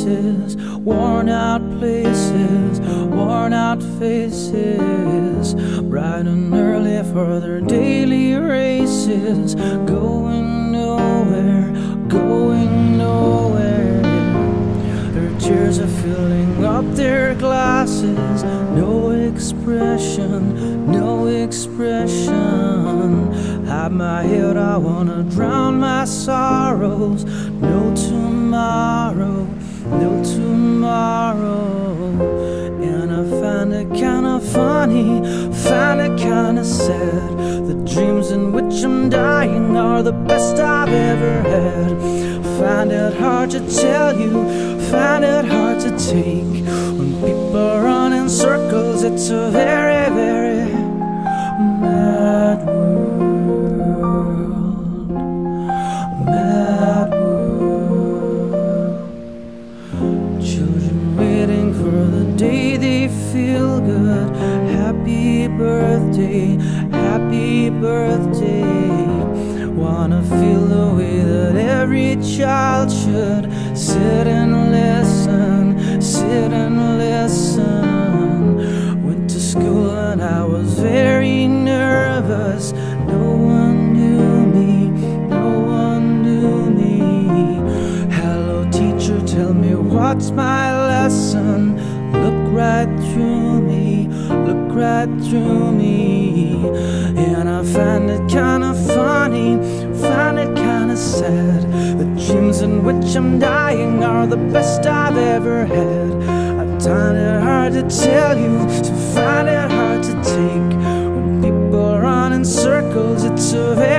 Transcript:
faces, worn out places, worn out faces, bright and early for their daily races, going nowhere, going nowhere. Their tears are filling up their glasses, no expression, no expression. Hide my head, I wanna drown my sorrows. No tomorrow, no tomorrow. And I find it kinda funny, find it kinda sad. The dreams in which I'm dying are the best I've ever had. Find it hard to tell you, find it hard to take. When people run in circles, it's a very, very mad world, mad world. Children waiting for the day they feel good. Happy birthday, happy birthday. Wanna feel the way that every child should. Sit and listen, sit and listen. Went to school and I was very nervous. No one knew me, no one knew me. Hello teacher, tell me what's my lesson. Look right through me, look right through me. And I find it kinda funny, find it kinda sad. The dreams in which I'm dying are the best I've ever had. I find it hard to tell you, so find it hard to take. When people run in circles, it's a very